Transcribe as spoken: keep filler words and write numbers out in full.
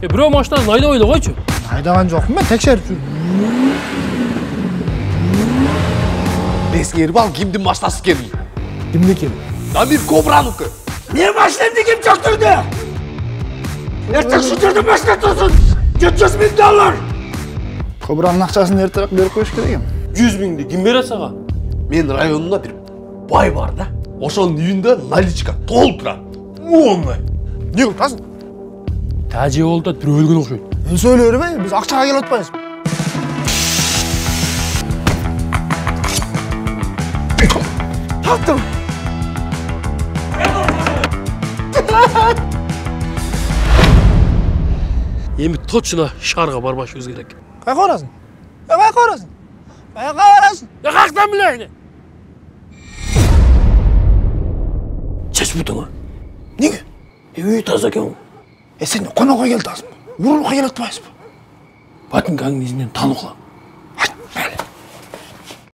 E biro машинаны айдап эле койчу. Айдаган жокмун мен, текшерип жүрдүм. Ескеріп ал, кимдин машинасы экенин? Кимдики? Дамир Кобраныкы. Менин машинамды ким чоктурду? Эртең шу жерде машина турсун. жети жүз миң доллар. Кобранын акчасын эртерээк берип коюш керек экен. жүз миңди ким берет сага? Мен районунда бир бай бар да. Ошонун үйүндө наличка толуп турат. Ондай. Не кыласың? Тажи болду бирөө өлгөн окшойт. Мен сөйлөй бербей, биз акчага келип атпайбызбы? Таптым. Эми точно шаарга барбашыбыз керек. Кайка барасың? Кайка барасың? Кайка барасың? Я каяктан билейин? Чечбутуңа. Неге? Үй таза экен. Е сен конокко келип атасың. Урулукка келип атпайсызбы? Батынгаңдын изинен танып калам.